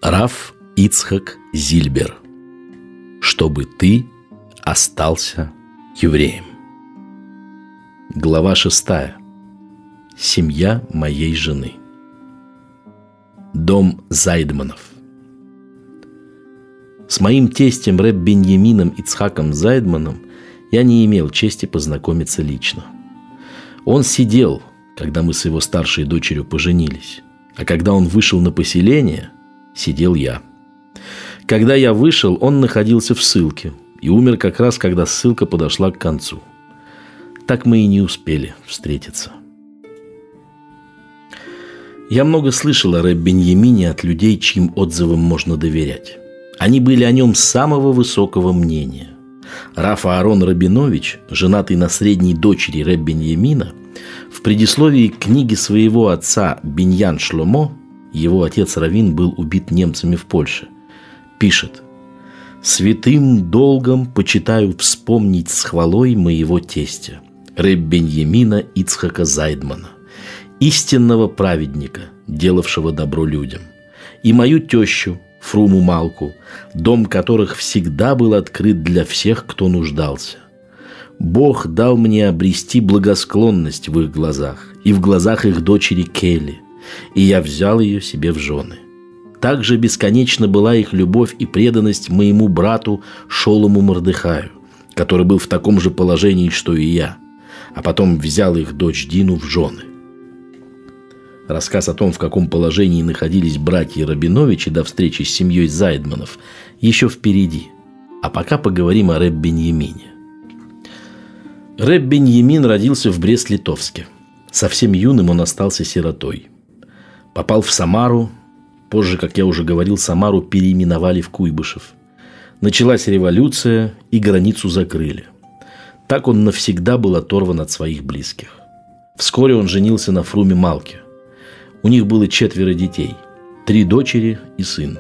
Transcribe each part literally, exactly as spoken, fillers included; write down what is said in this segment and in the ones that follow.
Рав Ицхак Зильбер. Чтобы ты остался евреем. Глава шестая. Семья моей жены. Дом Зайдманов. С моим тестем рэб Беньямином Ицхаком Зайдманом я не имел чести познакомиться лично. Он сидел, когда мы с его старшей дочерью поженились, а когда он вышел на поселение, сидел я. Когда я вышел, он находился в ссылке и умер как раз, когда ссылка подошла к концу. Так мы и не успели встретиться. Я много слышал о рэб Беньямине от людей, чьим отзывам можно доверять. Они были о нем самого высокого мнения. Рав Аарон Рабинович, женатый на средней дочери рэб Беньямина, в предисловии к книге своего отца Биньян Шломо, его отец Равин был убит немцами в Польше, пишет: «Святым долгом почитаю вспомнить с хвалой моего тестя, рэб Беньямина Ицхака Зайдмана, истинного праведника, делавшего добро людям, и мою тещу, Фруму Малку, дом которых всегда был открыт для всех, кто нуждался. Бог дал мне обрести благосклонность в их глазах и в глазах их дочери Келли, и я взял ее себе в жены. Также бесконечна была их любовь и преданность моему брату Шолому Мордехаю, который был в таком же положении, что и я, а потом взял их дочь Дину в жены». Рассказ о том, в каком положении находились братья Рабиновичи до встречи с семьей Зайдманов, еще впереди. А пока поговорим о рэб Беньямине. Рэб Беньямин родился в Брест-Литовске. Совсем юным он остался сиротой. Попал в Самару. Позже, как я уже говорил, Самару переименовали в Куйбышев. Началась революция, и границу закрыли. Так он навсегда был оторван от своих близких. Вскоре он женился на Фруме Малке. У них было четверо детей, три дочери и сын.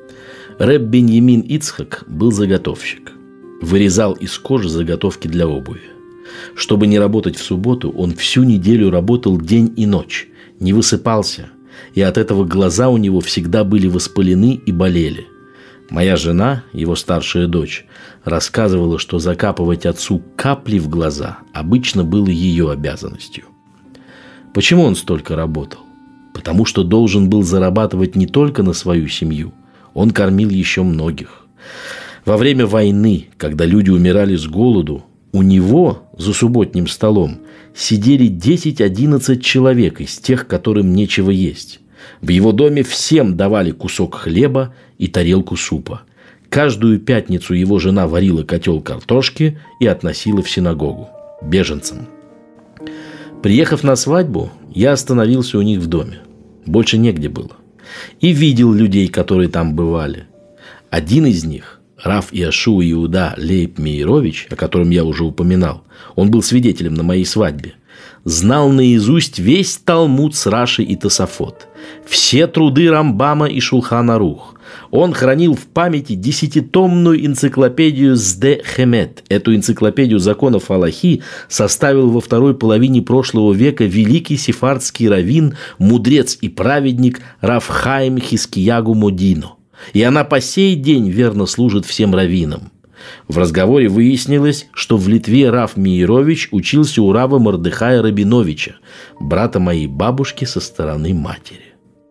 Рэб Беньямин Ицхак был заготовщик. Вырезал из кожи заготовки для обуви. Чтобы не работать в субботу, он всю неделю работал день и ночь, не высыпался, и от этого глаза у него всегда были воспалены и болели. Моя жена, его старшая дочь, рассказывала, что закапывать отцу капли в глаза обычно было ее обязанностью. Почему он столько работал? Потому что должен был зарабатывать не только на свою семью, он кормил еще многих. Во время войны, когда люди умирали с голоду, у него за субботним столом сидели десять-одиннадцать человек из тех, которым нечего есть. В его доме всем давали кусок хлеба и тарелку супа. Каждую пятницу его жена варила котел картошки и относила в синагогу беженцам. Приехав на свадьбу, я остановился у них в доме. Больше негде было. И видел людей, которые там бывали. Один из них, рав Иошуа Иуда Лейб Меирович, о котором я уже упоминал, он был свидетелем на моей свадьбе, знал наизусть весь Талмуд с Раши и Тосафот, все труды Рамбама и Шулхан Арух. Он хранил в памяти десятитомную энциклопедию Сде Хемет. Эту энциклопедию законов Алахи составил во второй половине прошлого века великий сефардский раввин, мудрец и праведник рав Хаим Хискиягу Модино. И она по сей день верно служит всем раввинам. В разговоре выяснилось, что в Литве рав Меирович учился у рава Мордехая Рабиновича, брата моей бабушки со стороны матери.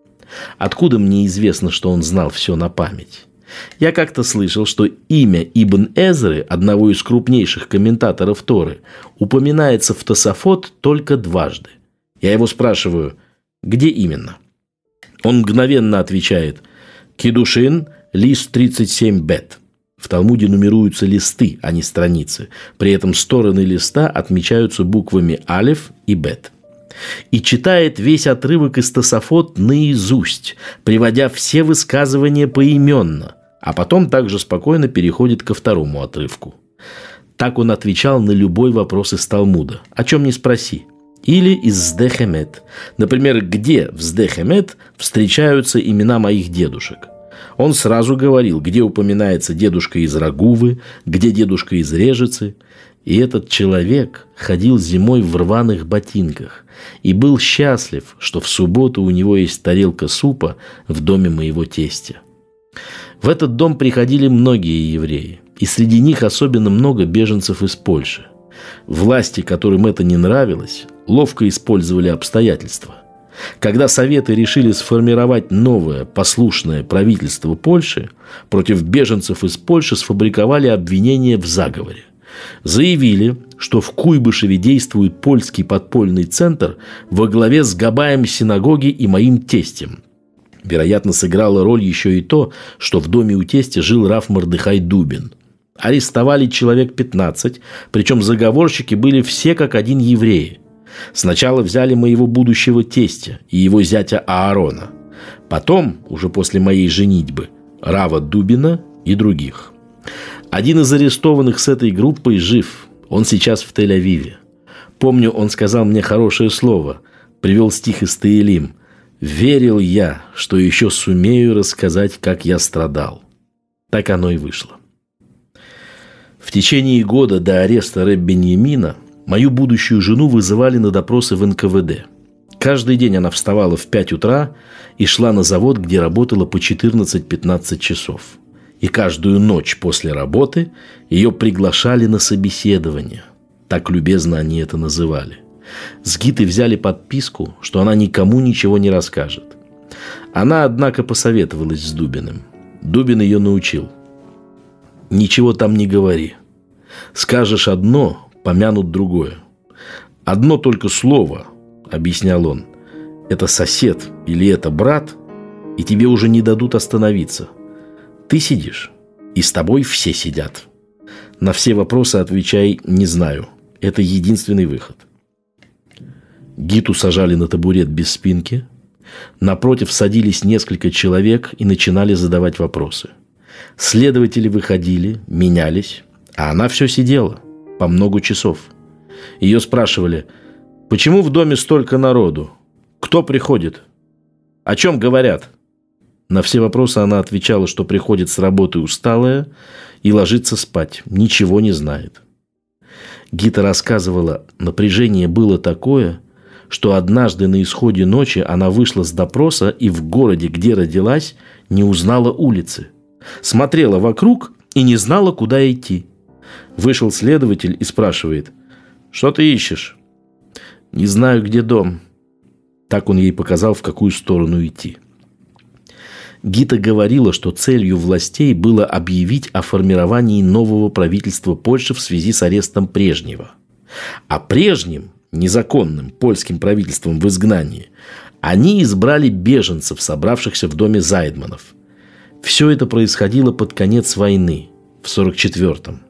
Откуда мне известно, что он знал все на память? Я как-то слышал, что имя Ибн Эзры, одного из крупнейших комментаторов Торы, упоминается в Тосафот только дважды. Я его спрашиваю, где именно? Он мгновенно отвечает: «Кидушин, лист тридцать семь бет». В Талмуде нумеруются листы, а не страницы. При этом стороны листа отмечаются буквами алеф и бет. И читает весь отрывок из Тосафот наизусть, приводя все высказывания поименно, а потом также спокойно переходит ко второму отрывку. Так он отвечал на любой вопрос из Талмуда, о чем ни спроси. Или из Сде Хемет. Например, где в Сде Хемет встречаются имена моих дедушек. Он сразу говорил, где упоминается дедушка из Рагувы, где дедушка из Режицы. И этот человек ходил зимой в рваных ботинках и был счастлив, что в субботу у него есть тарелка супа в доме моего тестя. В этот дом приходили многие евреи, и среди них особенно много беженцев из Польши. Власти, которым это не нравилось, ловко использовали обстоятельства. Когда Советы решили сформировать новое послушное правительство Польши, против беженцев из Польши сфабриковали обвинение в заговоре. Заявили, что в Куйбышеве действует польский подпольный центр во главе с габаем синагоги и моим тестем. Вероятно, сыграло роль еще и то, что в доме у тестя жил рав Мордехай Дубин. Арестовали человек пятнадцать, причем заговорщики были все как один евреи. Сначала взяли моего будущего тестя и его зятя Аарона. Потом, уже после моей женитьбы, рава Дубина и других. Один из арестованных с этой группой жив. Он сейчас в Тель-Авиве. Помню, он сказал мне хорошее слово. Привел стих из Теилим. «Верил я, что еще сумею рассказать, как я страдал». Так оно и вышло. В течение года до ареста рэб Беньямина мою будущую жену вызывали на допросы в эн ка вэ дэ. Каждый день она вставала в пять утра и шла на завод, где работала по четырнадцать-пятнадцать часов. И каждую ночь после работы ее приглашали на собеседование. Так любезно они это называли. С Гиты взяли подписку, что она никому ничего не расскажет. Она, однако, посоветовалась с Дубиным. Дубин ее научил. «Ничего там не говори. Скажешь одно, помянут другое. Одно только слово, — объяснял он, — это сосед или это брат, и тебе уже не дадут остановиться. Ты сидишь, и с тобой все сидят. На все вопросы отвечай «не знаю». Это единственный выход». Гиту сажали на табурет без спинки. Напротив садились несколько человек и начинали задавать вопросы. Следователи выходили, менялись, а она все сидела, по много часов. Ее спрашивали: «Почему в доме столько народу? Кто приходит? О чем говорят?» На все вопросы она отвечала, что приходит с работы усталая и ложится спать, ничего не знает. Гита рассказывала, напряжение было такое, что однажды на исходе ночи она вышла с допроса и в городе, где родилась, не узнала улицы. Смотрела вокруг и не знала, куда идти. Вышел следователь и спрашивает: «Что ты ищешь?» «Не знаю, где дом». Так он ей показал, в какую сторону идти. Гита говорила, что целью властей было объявить о формировании нового правительства Польши в связи с арестом прежнего. А прежним, незаконным польским правительством в изгнании, они избрали беженцев, собравшихся в доме Зайдманов. Все это происходило под конец войны, в сорок четвёртом.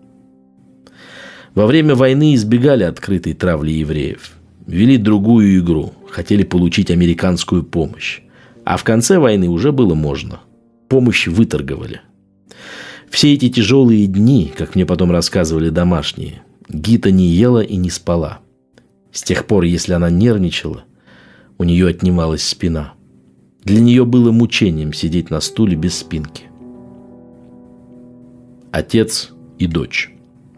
Во время войны избегали открытой травли евреев, вели другую игру, хотели получить американскую помощь. А в конце войны уже было можно. Помощь выторговали. Все эти тяжелые дни, как мне потом рассказывали домашние, Гита не ела и не спала. С тех пор, если она нервничала, у нее отнималась спина. Для нее было мучением сидеть на стуле без спинки. Отец и дочь.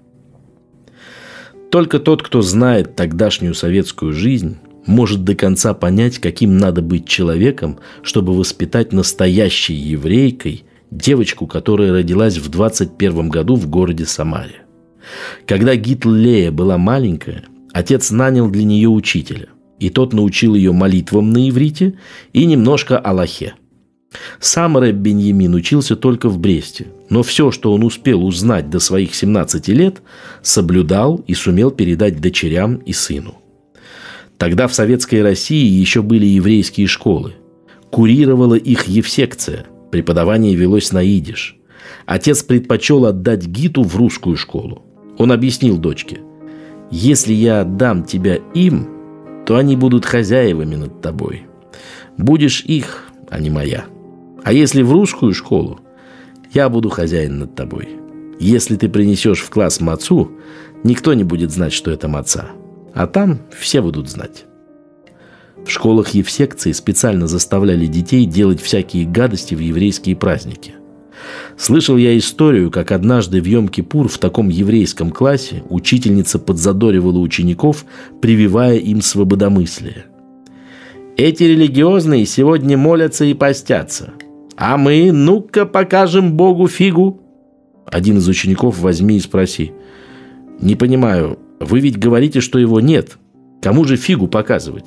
Только тот, кто знает тогдашнюю советскую жизнь, может до конца понять, каким надо быть человеком, чтобы воспитать настоящей еврейкой девочку, которая родилась в двадцать первом году в городе Самаре. Когда Гитл Лея была маленькая, отец нанял для нее учителя, и тот научил ее молитвам на иврите и немножко алахе. Сам рэб Беньямин учился только в Бресте, но все, что он успел узнать до своих семнадцати лет, соблюдал и сумел передать дочерям и сыну. Тогда в Советской России еще были еврейские школы. Курировала их евсекция, преподавание велось на идиш. Отец предпочел отдать Гиту в русскую школу. Он объяснил дочке: «Если я отдам тебя им, то они будут хозяевами над тобой. Будешь их, а не моя. А если в русскую школу, я буду хозяин над тобой. Если ты принесешь в класс мацу, никто не будет знать, что это маца. А там все будут знать». В школах евсекции специально заставляли детей делать всякие гадости в еврейские праздники. Слышал я историю, как однажды в Йом-Кипур в таком еврейском классе учительница подзадоривала учеников, прививая им свободомыслие. «Эти религиозные сегодня молятся и постятся, А мы, ну-ка, покажем Богу фигу. Один из учеников возьми и спроси. Не понимаю, вы ведь говорите, что его нет. Кому же фигу показывать?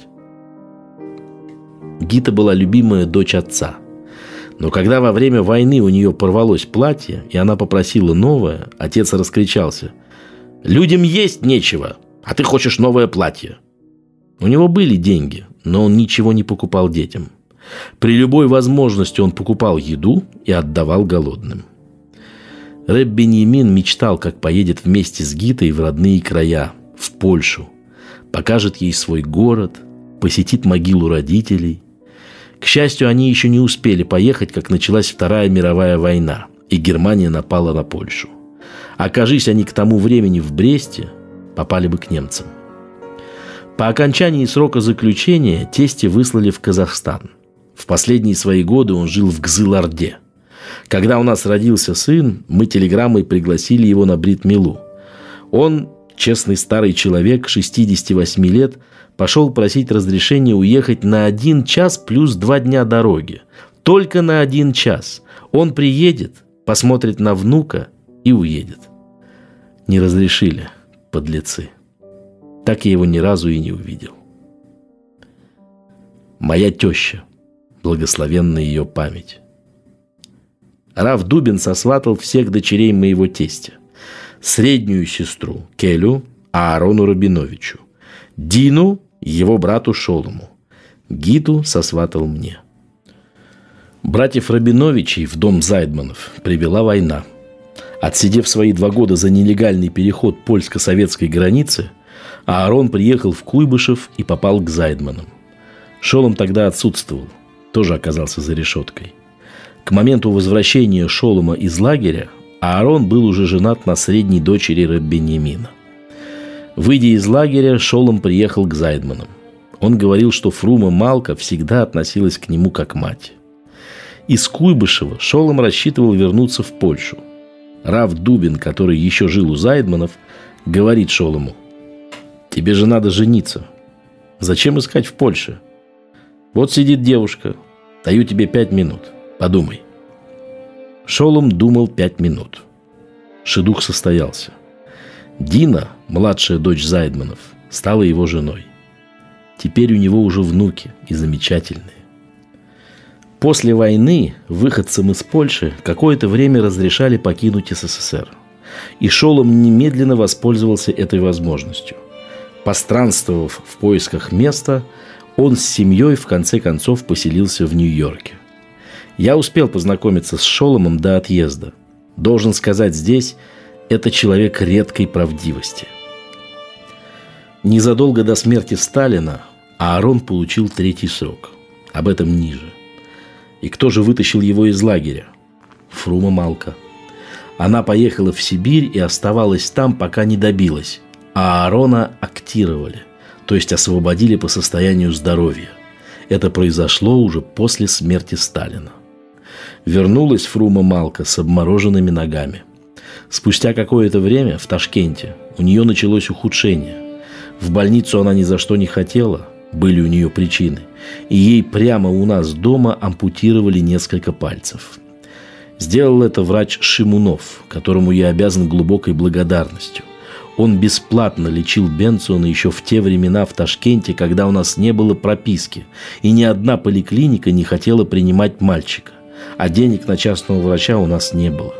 Гита была любимая дочь отца. Но когда во время войны у нее порвалось платье, и она попросила новое, отец раскричался. «Людям есть нечего, а ты хочешь новое платье». У него были деньги, но он ничего не покупал детям. При любой возможности он покупал еду и отдавал голодным. Рэб Беньямин мечтал, как поедет вместе с Гитой в родные края, в Польшу, покажет ей свой город, посетит могилу родителей. К счастью, они еще не успели поехать, как началась Вторая мировая война, и Германия напала на Польшу. Окажись они к тому времени в Бресте, попали бы к немцам. По окончании срока заключения тестя выслали в Казахстан. В последние свои годы он жил в Кызылорде. Когда у нас родился сын, мы телеграммой пригласили его на брит-милу. Он, честный старый человек, шестидесяти восьми лет, пошел просить разрешения уехать на один час плюс два дня дороги. Только на один час. Он приедет, посмотрит на внука и уедет. Не разрешили, подлецы. Так я его ни разу и не увидел. Моя теща, благословенна ее память. Рав Дубин сосватал всех дочерей моего тестя. Среднюю сестру Келю Аарону Рабиновичу, Дину его брату Шолому, Гиту сосватал мне. Братьев Рабиновичей в дом Зайдманов привела война. Отсидев свои два года за нелегальный переход польско-советской границы, Аарон приехал в Куйбышев и попал к Зайдманам. Шолом тогда отсутствовал, тоже оказался за решеткой. К моменту возвращения Шолома из лагеря Аарон был уже женат на средней дочери Рэб Беньямина. Выйдя из лагеря, Шолом приехал к Зайдманам. Он говорил, что Фрума Малка всегда относилась к нему как мать. Из Куйбышева Шолом рассчитывал вернуться в Польшу. Рав Дубин, который еще жил у Зайдманов, говорит Шолому: «Тебе же надо жениться. Зачем искать в Польше? Вот сидит девушка. Даю тебе пять минут. Подумай». Шолом думал пять минут. Шидух состоялся. Дина, младшая дочь Зайдманов, стала его женой. Теперь у него уже внуки, и замечательные. После войны выходцам из Польши какое-то время разрешали покинуть СССР. И Шолом немедленно воспользовался этой возможностью. Постранствовав в поисках места, он с семьей в конце концов поселился в Нью-Йорке. Я успел познакомиться с Шоломом до отъезда. Должен сказать здесь, это человек редкой правдивости. Незадолго до смерти Сталина Аарон получил третий срок. Об этом ниже. И кто же вытащил его из лагеря? Фрума Малка. Она поехала в Сибирь и оставалась там, пока не добилась. А Аарона актировали, то есть освободили по состоянию здоровья. Это произошло уже после смерти Сталина. Вернулась Фрума Малка с обмороженными ногами. Спустя какое-то время в Ташкенте у нее началось ухудшение. В больницу она ни за что не хотела, были у нее причины, и ей прямо у нас дома ампутировали несколько пальцев. Сделал это врач Шимунов, которому я обязан глубокой благодарностью. Он бесплатно лечил Бенсона еще в те времена в Ташкенте, когда у нас не было прописки, и ни одна поликлиника не хотела принимать мальчика, а денег на частного врача у нас не было.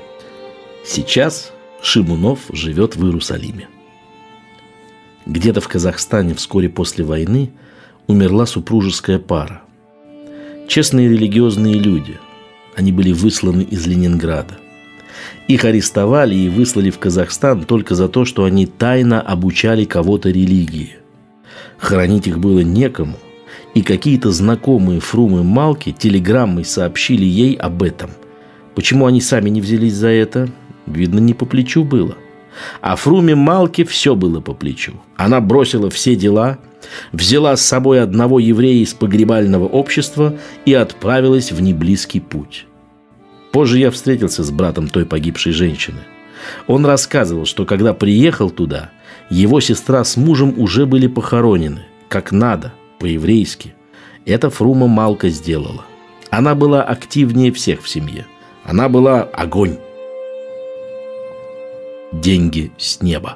Сейчас Шимунов живет в Иерусалиме. Где-то в Казахстане вскоре после войны умерла супружеская пара. Честные религиозные люди. Они были высланы из Ленинграда. Их арестовали и выслали в Казахстан только за то, что они тайно обучали кого-то религии. Хоронить их было некому, и какие-то знакомые Фрумы Малки телеграммой сообщили ей об этом. Почему они сами не взялись за это? Видно, не по плечу было. А Фруме Малке все было по плечу. Она бросила все дела, взяла с собой одного еврея из погребального общества и отправилась в неблизкий путь. Позже я встретился с братом той погибшей женщины. Он рассказывал, что когда приехал туда, его сестра с мужем уже были похоронены, как надо, по-еврейски. Это Фрума Малка сделала. Она была активнее всех в семье. Она была огонь. Деньги с неба.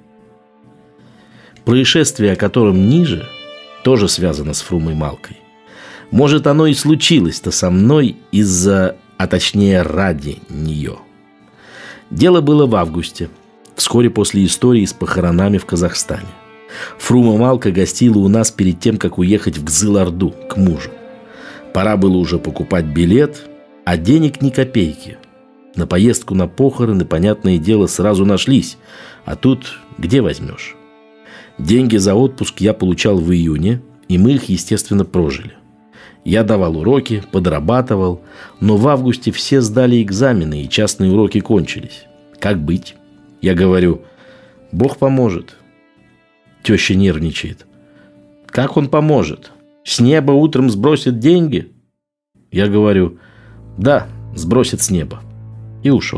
Происшествие, о котором ниже, тоже связано с Фрумой Малкой. Может, оно и случилось-то со мной из-за, а точнее ради нее. Дело было в августе, вскоре после истории с похоронами в Казахстане. Фрума Малка гостила у нас перед тем, как уехать в Кзыл-Орду к мужу. Пора было уже покупать билет, а денег ни копейки. На поездку на похороны, понятное дело, сразу нашлись, а тут где возьмешь? Деньги за отпуск я получал в июне, и мы их, естественно, прожили. Я давал уроки, подрабатывал, но в августе все сдали экзамены, и частные уроки кончились. Как быть? Я говорю: Бог поможет. Теща нервничает. Как он поможет? С неба утром сбросит деньги? Я говорю: да, сбросит с неба. И ушел.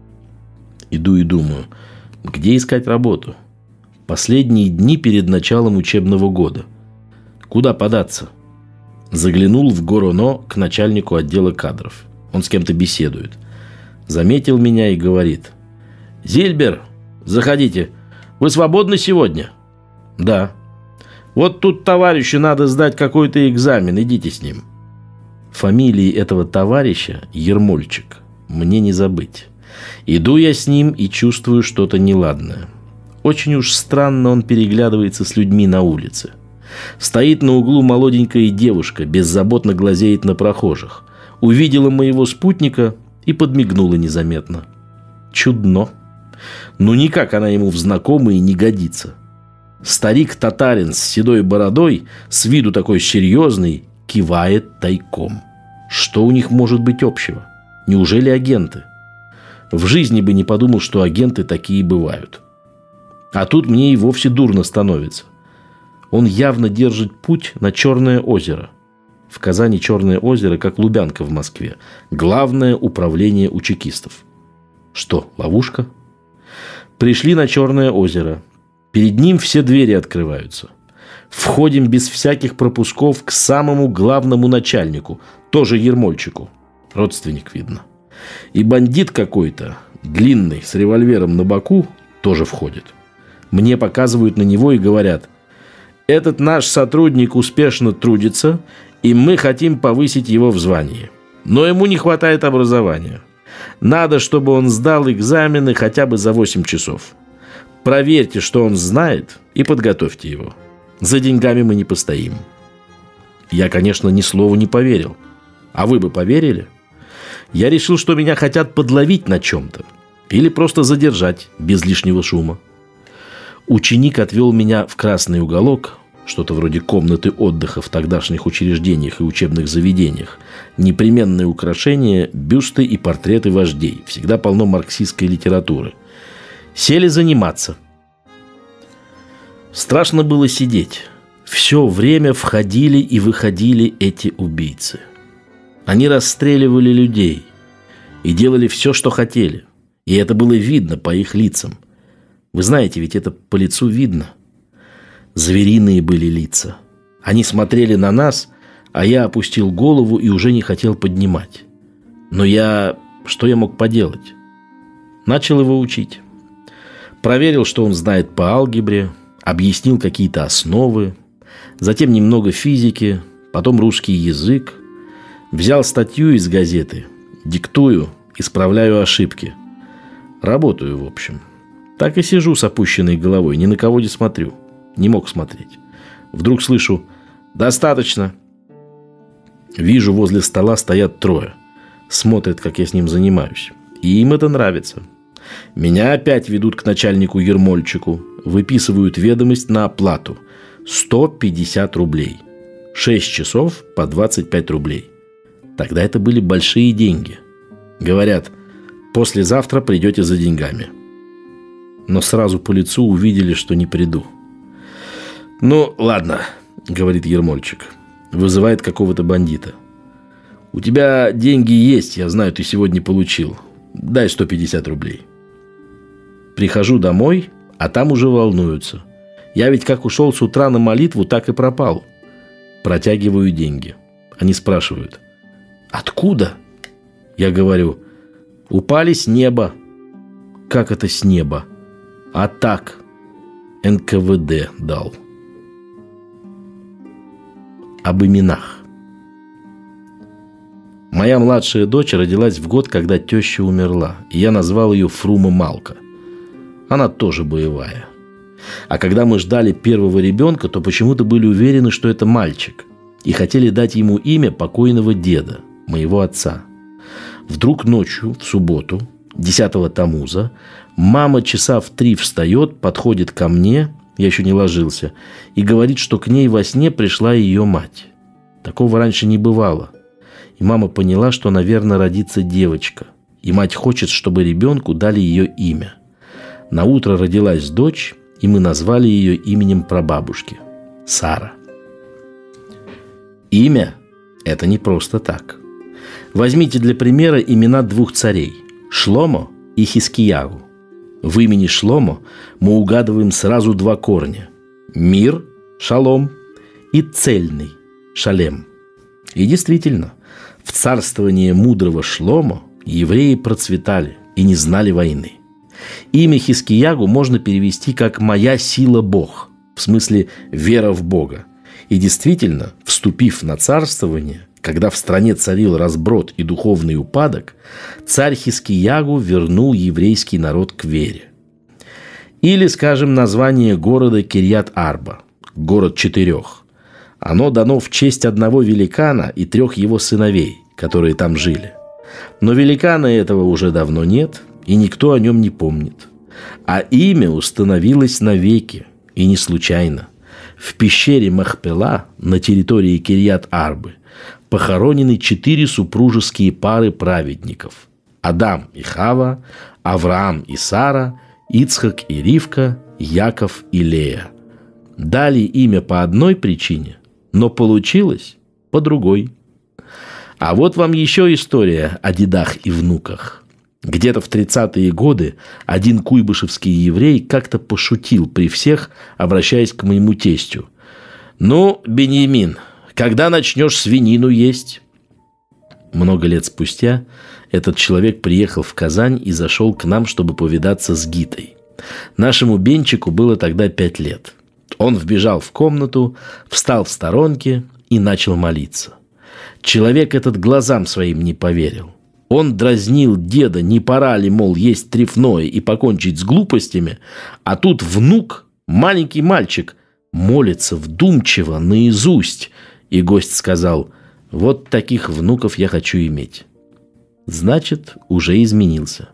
Иду и думаю, где искать работу? Последние дни перед началом учебного года. Куда податься? Заглянул в Гороно к начальнику отдела кадров. Он с кем-то беседует. Заметил меня и говорит: Зильбер, заходите. Вы свободны сегодня? Да. Вот тут товарищу надо сдать какой-то экзамен. Идите с ним. Фамилии этого товарища Ермольчик. Мне не забыть. Иду я с ним и чувствую что-то неладное. Очень уж странно он переглядывается с людьми на улице. Стоит на углу молоденькая девушка, беззаботно глазеет на прохожих. Увидела моего спутника и подмигнула незаметно. Чудно. Ну никак она ему в знакомые не годится. Старик-татарин с седой бородой, с виду такой серьезный, кивает тайком. Что у них может быть общего? Неужели агенты? В жизни бы не подумал, что агенты такие бывают. А тут мне и вовсе дурно становится. Он явно держит путь на Черное озеро. В Казани Черное озеро, как Лубянка в Москве. Главное управление у чекистов. Что, ловушка? Пришли на Черное озеро. Перед ним все двери открываются. Входим без всяких пропусков к самому главному начальнику, тоже Ермольчику. Родственник, видно. И бандит какой-то, длинный, с револьвером на боку, тоже входит. Мне показывают на него и говорят: этот наш сотрудник успешно трудится, и мы хотим повысить его в звании. Но ему не хватает образования. Надо, чтобы он сдал экзамены хотя бы за восемь часов. Проверьте, что он знает, и подготовьте его. За деньгами мы не постоим. Я, конечно, ни слова не поверил. А вы бы поверили? Я решил, что меня хотят подловить на чем-то. Или просто задержать, без лишнего шума. Ученик отвел меня в красный уголок, что-то вроде комнаты отдыха в тогдашних учреждениях и учебных заведениях. Непременное украшение – бюсты и портреты вождей. Всегда полно марксистской литературы. Сели заниматься. Страшно было сидеть. Все время входили и выходили эти убийцы. Они расстреливали людей и делали все, что хотели. И это было видно по их лицам. Вы знаете, ведь это по лицу видно. Звериные были лица. Они смотрели на нас, а я опустил голову и уже не хотел поднимать. Но я... Что я мог поделать? Начал его учить. Проверил, что он знает по алгебре, объяснил какие-то основы, затем немного физики, потом русский язык. Взял статью из газеты, диктую, исправляю ошибки. Работаю, в общем. Так и сижу с опущенной головой, ни на кого не смотрю. Не мог смотреть. Вдруг слышу: «Достаточно». Вижу, возле стола стоят трое. Смотрят, как я с ним занимаюсь. И им это нравится. Меня опять ведут к начальнику Ермольчику. Выписывают ведомость на оплату. сто пятьдесят рублей. шесть часов по двадцать пять рублей. Тогда это были большие деньги. Говорят: послезавтра придете за деньгами. Но сразу по лицу увидели, что не приду. «Ну, ладно», — говорит Ермольчик. Вызывает какого-то бандита. «У тебя деньги есть, я знаю, ты сегодня получил. Дай сто пятьдесят рублей». Прихожу домой, а там уже волнуются. Я ведь как ушел с утра на молитву, так и пропал. Протягиваю деньги. Они спрашивают: Откуда? Я говорю: упали с неба. Как это с неба? А так, эн ка вэ дэ дал. Об именах. Моя младшая дочь родилась в год, когда теща умерла, и я назвал ее Фрума Малка. Она тоже боевая. А когда мы ждали первого ребенка, то почему-то были уверены, что это мальчик, и хотели дать ему имя покойного деда, моего отца. Вдруг ночью, в субботу, десятого Тамуза, мама часа в три встает, подходит ко мне, я еще не ложился, и говорит, что к ней во сне пришла ее мать. Такого раньше не бывало. И мама поняла, что, наверное, родится девочка, и мать хочет, чтобы ребенку дали ее имя. Наутро родилась дочь, и мы назвали ее именем прабабушки – Сара. Имя – это не просто так. Возьмите для примера имена двух царей – Шломо и Хискиягу. В имени Шломо мы угадываем сразу два корня – мир – шалом и цельный – шалем. И действительно, в царствовании мудрого Шломо евреи процветали и не знали войны. Имя Хискиягу можно перевести как «моя сила Бог», в смысле «вера в Бога». И действительно, вступив на царствование, когда в стране царил разброд и духовный упадок, царь Хискиягу вернул еврейский народ к вере. Или, скажем, название города Кирьят-Арба, город четырех. Оно дано в честь одного великана и трех его сыновей, которые там жили. Но великана этого уже давно нет, и никто о нем не помнит. А имя установилось навеки, и не случайно. В пещере Махпела на территории Кирьят-Арбы похоронены четыре супружеские пары праведников: Адам и Хава, Авраам и Сара, Ицхак и Ривка, Яков и Лея. Дали имя по одной причине, но получилось по другой. А вот вам еще история о дедах и внуках. Где-то в тридцатые годы один куйбышевский еврей как-то пошутил при всех, обращаясь к моему тестю: «Ну, Беньямин, когда начнешь свинину есть?» Много лет спустя этот человек приехал в Казань и зашел к нам, чтобы повидаться с Гитой. Нашему Бенчику было тогда пять лет. Он вбежал в комнату, встал в сторонке и начал молиться. Человек этот глазам своим не поверил. Он дразнил деда, не пора ли, мол, есть трефное и покончить с глупостями, а тут внук, маленький мальчик, молится вдумчиво, наизусть, и гость сказал: «Вот таких внуков я хочу иметь». Значит, уже изменился.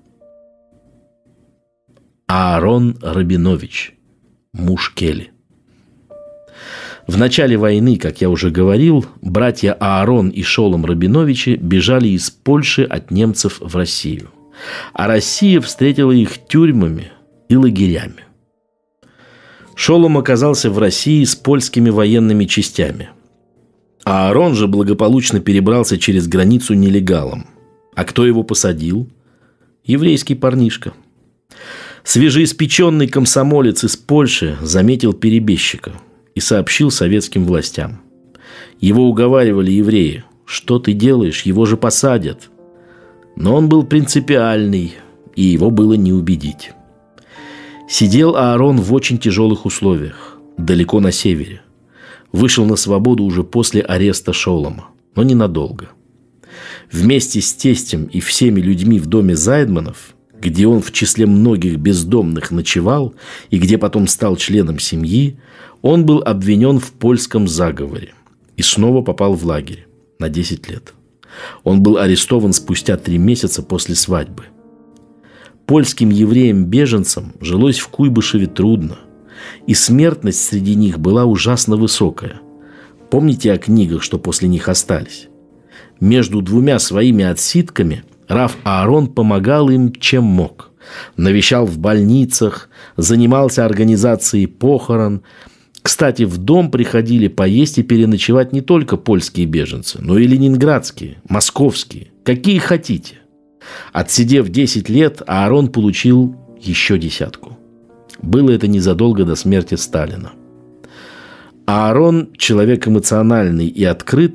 Аарон Рабинович, муж Келли. В начале войны, как я уже говорил, братья Аарон и Шолом Рабиновичи бежали из Польши от немцев в Россию. А Россия встретила их тюрьмами и лагерями. Шолом оказался в России с польскими военными частями. А Аарон же благополучно перебрался через границу нелегалом. А кто его посадил? Еврейский парнишка. Свежеиспеченный комсомолец из Польши заметил перебежчика и сообщил советским властям. Его уговаривали евреи: «Что ты делаешь? Его же посадят». Но он был принципиальный, и его было не убедить. Сидел Аарон в очень тяжелых условиях, далеко на севере. Вышел на свободу уже после ареста Шолома, но ненадолго. Вместе с тестем и всеми людьми в доме Зайдманов, где он в числе многих бездомных ночевал и где потом стал членом семьи, он был обвинен в польском заговоре и снова попал в лагерь на десять лет. Он был арестован спустя три месяца после свадьбы. Польским евреям-беженцам жилось в Куйбышеве трудно, и смертность среди них была ужасно высокая. Помните о книгах, что после них остались? Между двумя своими отсидками рав Аарон помогал им, чем мог. Навещал в больницах, занимался организацией похорон. Кстати, в дом приходили поесть и переночевать не только польские беженцы, но и ленинградские, московские, какие хотите. Отсидев десять лет, Аарон получил еще десятку. Было это незадолго до смерти Сталина. Аарон, человек эмоциональный и открытый,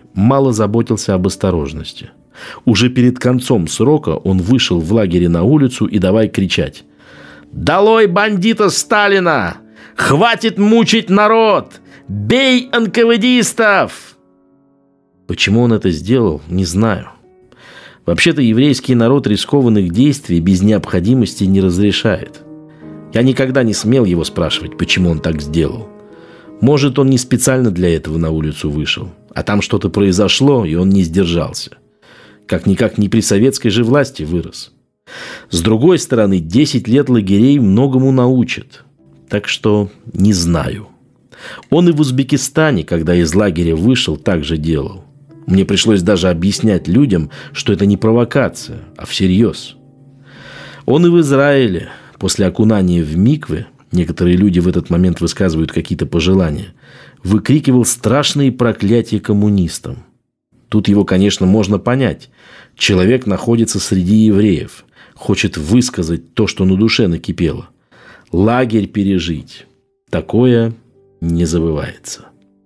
мало заботился об осторожности. Уже перед концом срока он вышел в лагере на улицу и давай кричать: «Долой бандита Сталина! Хватит мучить народ! Бей энкавэдистов!» Почему он это сделал, не знаю. Вообще-то еврейский народ рискованных действий без необходимости не разрешает. Я никогда не смел его спрашивать, почему он так сделал. Может, он не специально для этого на улицу вышел, а там что-то произошло, и он не сдержался. Как-никак не при советской же власти вырос. С другой стороны, десять лет лагерей многому научат. Так что не знаю. Он и в Узбекистане, когда из лагеря вышел, так же делал. Мне пришлось даже объяснять людям, что это не провокация, а всерьез. Он и в Израиле, после окунания в микве, некоторые люди в этот момент высказывают какие-то пожелания, выкрикивал страшные проклятия коммунистам. Тут его, конечно, можно понять. Человек находится среди евреев, хочет высказать то, что на душе накипело. Лагерь пережить. Такое не забывается.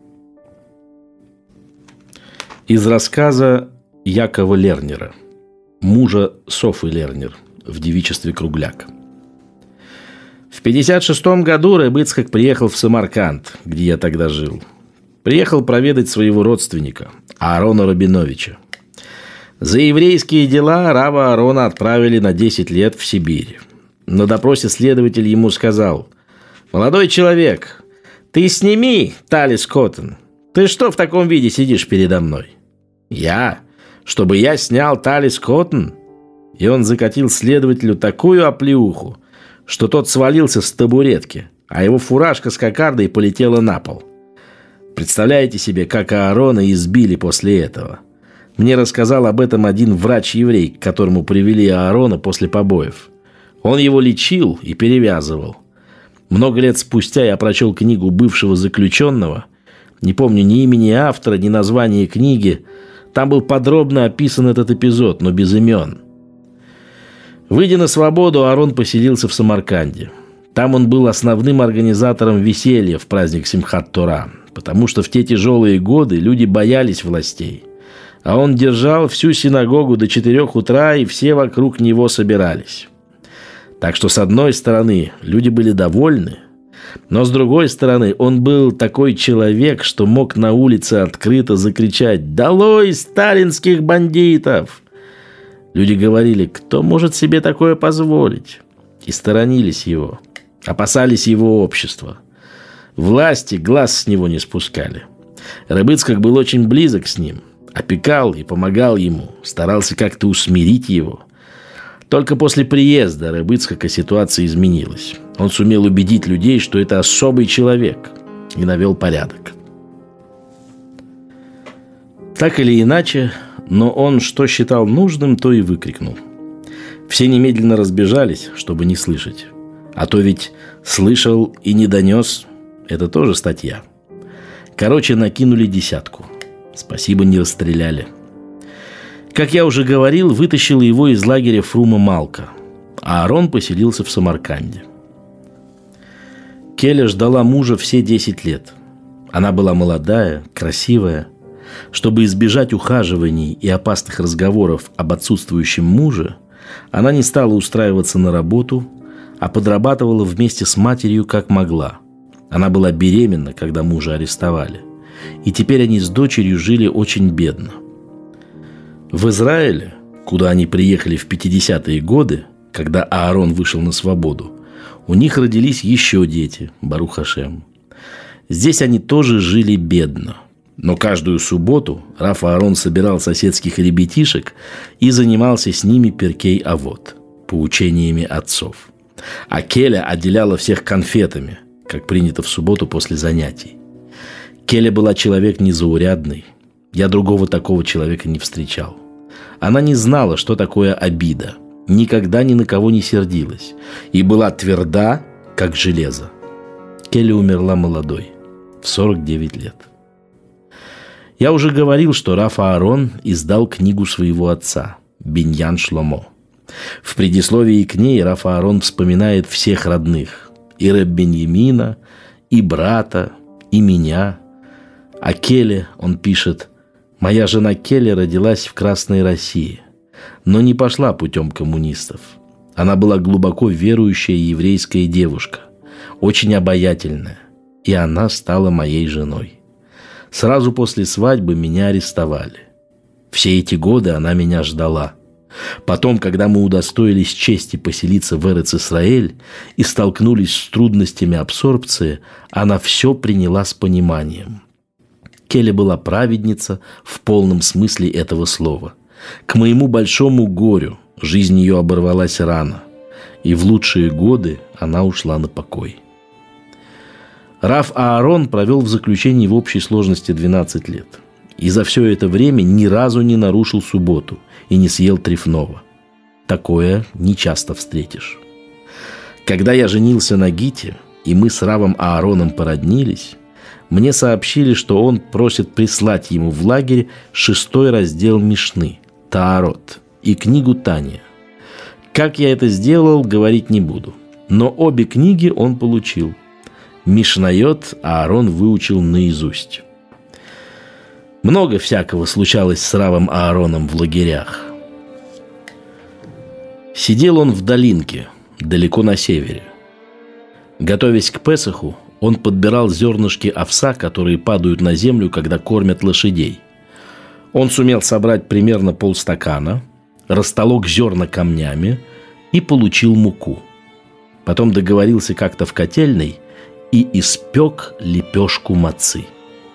Из рассказа Якова Лернера, мужа Софы Лернер, в девичестве Кругляк. В пятьдесят шестом году Рэб Ицхак приехал в Самарканд, где я тогда жил. Приехал проведать своего родственника, Аарона Рабиновича. За еврейские дела рава Аарона отправили на десять лет в Сибирь. На допросе следователь ему сказал: «Молодой человек, ты сними талис коттон. Ты что в таком виде сидишь передо мной?» «Я? Чтобы я снял талис коттон?» И он закатил следователю такую оплеуху, что тот свалился с табуретки, а его фуражка с кокардой полетела на пол. Представляете себе, как Аарона избили после этого? Мне рассказал об этом один врач-еврей, к которому привели Аарона после побоев. Он его лечил и перевязывал. Много лет спустя я прочел книгу бывшего заключенного. Не помню ни имени автора, ни названия книги. Там был подробно описан этот эпизод, но без имен. Выйдя на свободу, Аарон поселился в Самарканде. Там он был основным организатором веселья в праздник Симхат-Тора, потому что в те тяжелые годы люди боялись властей. А он держал всю синагогу до четырех утра, и все вокруг него собирались. Так что, с одной стороны, люди были довольны, но с другой стороны, он был такой человек, что мог на улице открыто закричать: «Долой сталинских бандитов!» Люди говорили: кто может себе такое позволить? И сторонились его, опасались его общества. Власти глаз с него не спускали. Рэб Ицхак был очень близок с ним, опекал и помогал ему, старался как-то усмирить его. Только после приезда Рэб Ицхака ситуация изменилась. Он сумел убедить людей, что это особый человек, и навел порядок. Так или иначе, но он что считал нужным, то и выкрикнул. Все немедленно разбежались, чтобы не слышать. А то ведь слышал и не донес – это тоже статья. Короче, накинули десятку. Спасибо, не расстреляли. Как я уже говорил, вытащила его из лагеря Фрума Малка, а Аарон поселился в Самарканде. Келя ждала мужа все десять лет. Она была молодая, красивая. Чтобы избежать ухаживаний и опасных разговоров об отсутствующем муже, она не стала устраиваться на работу, а подрабатывала вместе с матерью как могла. Она была беременна, когда мужа арестовали. И теперь они с дочерью жили очень бедно. В Израиле, куда они приехали в пятидесятые годы, когда Аарон вышел на свободу, у них родились еще дети, Барух Ашем. Здесь они тоже жили бедно. Но каждую субботу рав Аарон собирал соседских ребятишек и занимался с ними перкей авот, поучениями отцов. А Келя отделяла всех конфетами, как принято в субботу после занятий. Келя была человек незаурядный. Я другого такого человека не встречал. Она не знала, что такое обида, никогда ни на кого не сердилась и была тверда, как железо. Келя умерла молодой, в сорок девять лет. Я уже говорил, что рав Аарон издал книгу своего отца, Биньян Шломо. В предисловии к ней рав Аарон вспоминает всех родных, и рэб Беньямина, и брата, и меня. О Келе он пишет: Моя жена Келли родилась в Красной России, но не пошла путем коммунистов. Она была глубоко верующая еврейская девушка, очень обаятельная, и она стала моей женой. Сразу после свадьбы меня арестовали. Все эти годы она меня ждала. Потом, когда мы удостоились чести поселиться в Эрец-Исраэль и столкнулись с трудностями абсорбции, она все приняла с пониманием. Келли была праведница в полном смысле этого слова. К моему большому горю жизнь ее оборвалась рано, и в лучшие годы она ушла на покой. Рав Аарон провел в заключении в общей сложности двенадцать лет. И за все это время ни разу не нарушил субботу и не съел трефного. Такое нечасто встретишь. Когда я женился на Гите, и мы с Равом Аароном породнились, мне сообщили, что он просит прислать ему в лагерь шестой раздел Мишны, Таарот, и книгу Тания. Как я это сделал, говорить не буду. Но обе книги он получил. Мишнайот Аарон выучил наизусть. Много всякого случалось с Равом Аароном в лагерях. Сидел он в долинке, далеко на севере. Готовясь к Песаху, он подбирал зернышки овса, которые падают на землю, когда кормят лошадей. Он сумел собрать примерно полстакана, растолок зерна камнями и получил муку. Потом договорился как-то в котельной и испек лепешку мацы.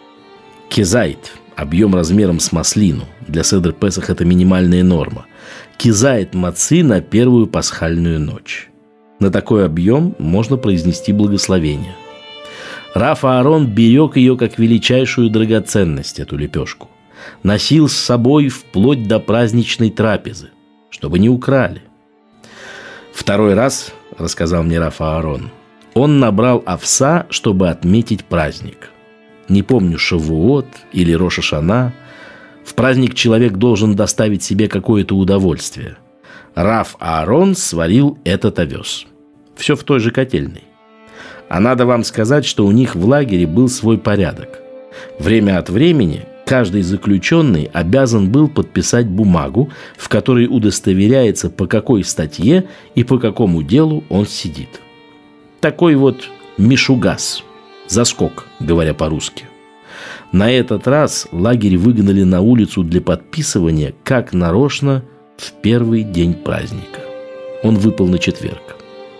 Кезайт – объем размером с маслину. Для седер Песах это минимальная норма. Кезайт мацы на первую пасхальную ночь. На такой объем можно произнести благословение. Рав Аарон берег ее как величайшую драгоценность, эту лепешку. Носил с собой вплоть до праздничной трапезы, чтобы не украли. Второй раз, рассказал мне Рав Аарон, он набрал овса, чтобы отметить праздник. Не помню, Шавуот или Рош ха-Шана. В праздник человек должен доставить себе какое-то удовольствие. Рав Аарон сварил этот овес. Все в той же котельной. А надо вам сказать, что у них в лагере был свой порядок. Время от времени каждый заключенный обязан был подписать бумагу, в которой удостоверяется, по какой статье и по какому делу он сидит. Такой вот мишугас. Заскок, говоря по-русски. На этот раз лагерь выгнали на улицу для подписывания, как нарочно, в первый день праздника. Он выпал на четверг.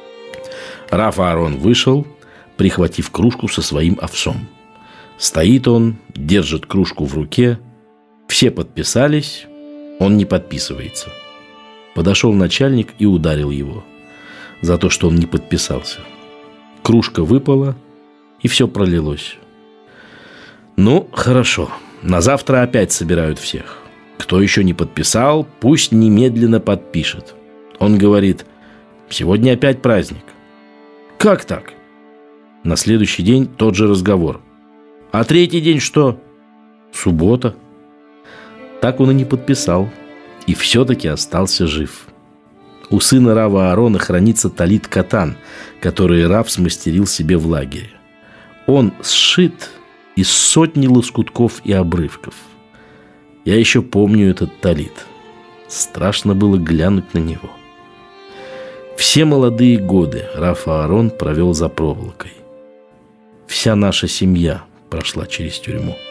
Рав Аарон вышел, прихватив кружку со своим овсом. Стоит он, держит кружку в руке. Все подписались, он не подписывается. Подошел начальник и ударил его за то, что он не подписался. Кружка выпала, и все пролилось. Ну, хорошо. На завтра опять собирают всех. Кто еще не подписал, пусть немедленно подпишет. Он говорит: сегодня опять праздник. Как так? На следующий день тот же разговор. А третий день что? Суббота. Так он и не подписал. И все-таки остался жив. У сына Рава Аарона хранится талит катан, который Рав смастерил себе в лагере. Он сшит из сотни лоскутков и обрывков. Я еще помню этот талит. Страшно было глянуть на него. Все молодые годы Рав Аарон провел за проволокой. Вся наша семья прошла через тюрьму.